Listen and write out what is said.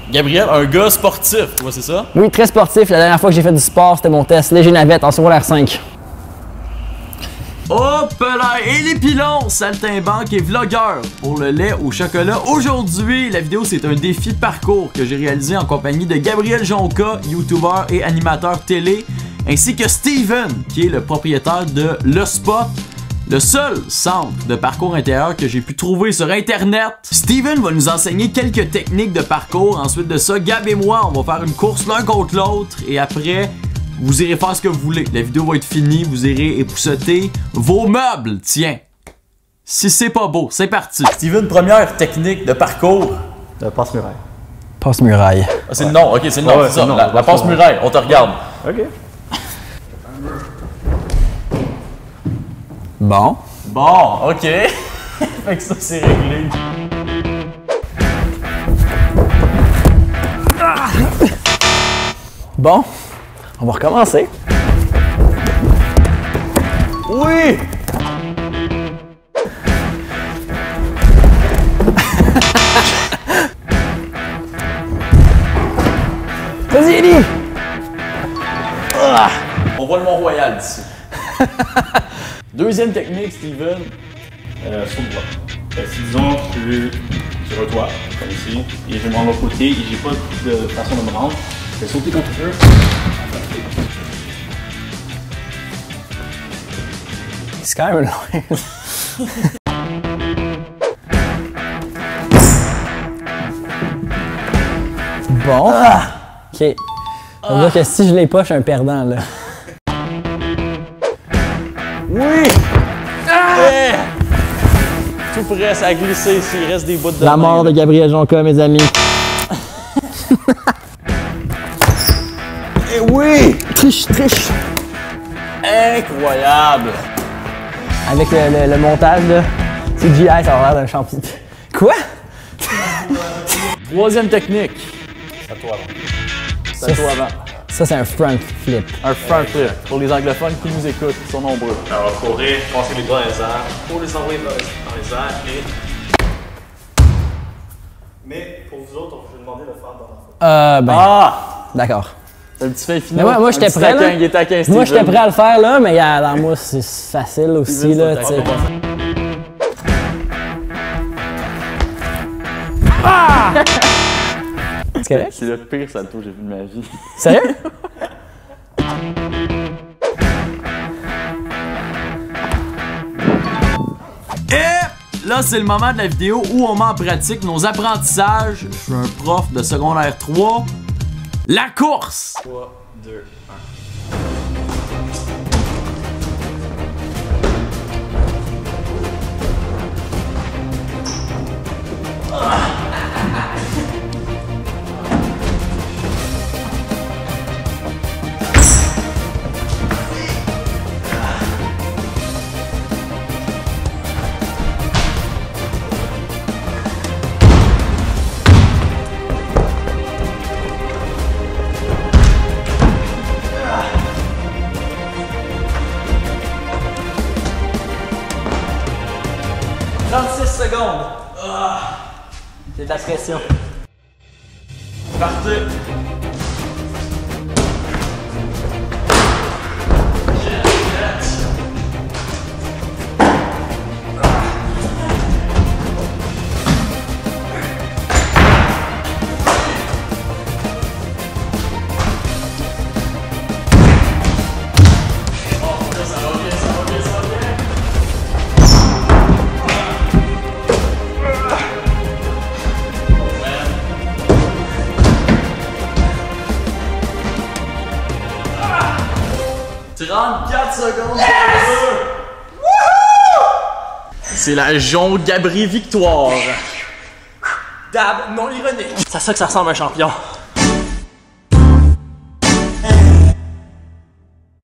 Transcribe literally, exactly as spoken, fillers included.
Gabriel, un gars sportif, tu vois, c'est ça? Oui, très sportif. La dernière fois que j'ai fait du sport, c'était mon test léger navette en secondaire cinq. Hop là! Et les pilons, saltimbanque et vlogueur pour le lait au chocolat. Aujourd'hui, la vidéo, c'est un défi parcours que j'ai réalisé en compagnie de Gabriel Jonca, youtubeur et animateur télé, ainsi que Steven, qui est le propriétaire de Le Spot, le seul centre de parcours intérieur que j'ai pu trouver sur internet. Steven va nous enseigner quelques techniques de parcours. Ensuite de ça, Gab et moi, on va faire une course l'un contre l'autre. Et après, vous irez faire ce que vous voulez. La vidéo va être finie, vous irez épousseter vos meubles. Tiens, si c'est pas beau, c'est parti. Steven, première technique de parcours. De passe-muraille. Passe-muraille. Ah, c'est le nom, ok, c'est le nom, Ah ouais, c'est ça. le nom, La, la passe-muraille, on te regarde. Ok. Bon. Bon, ok. Fait que ça, c'est réglé. Bon, on va recommencer. Oui! Vas-y, Eddie! Ah! On voit le Mont-Royal d'ici. Deuxième technique, Steven. Euh, sur le droit. Euh, si disons, tu, tu retois, comme ici, et je vais me rendre de l'autre côté, et j'ai pas de façon de me rendre, je vais sauter comme tu veux. C'est quand même loin. Bon. Ah. Ok. Ça veut dire que si je l'ai pas, je suis un perdant, là. Oui! Ah! Eh! Tout prêt, ça a glissé ici, il reste des bouts de La main, mort là. de Gabriel Jonca, mes amis. Eh oui! Triche, triche. Incroyable! Avec le, le, le montage, là, C G I, ça a l'air d'un champion. Quoi? Troisième technique. C'est à toi avant. C'est à toi avant. Ça, c'est un front flip. Un front flip pour les anglophones qui nous écoutent, qui sont nombreux. Alors, courir, passer les doigts dans les airs, pour les envoyer dans les, dans les airs et. Mais pour vous autres, je vais demander de le faire dans la fois. Euh, ben, Ah! d'accord. Un petit fin final. Mais moi, moi j'étais prêt, là. Il était à quinze, Moi, j'étais Steven. prêt à le faire, là, mais euh, dans moi, c'est facile aussi, Steven, là, c'est tu sais. d'accord. Ah! C'est correct? C'est le pire salto que j'ai vu de ma vie. Sérieux? Et là, c'est le moment de la vidéo où on met en pratique nos apprentissages. Je suis un prof de secondaire trois. La course! trois, deux, un. trente-six secondes. C'est de la pression. Partez. trente-quatre secondes. C'est la Jon Gabri victoire. Dab non ironique. C'est à ça que ça ressemble à un champion.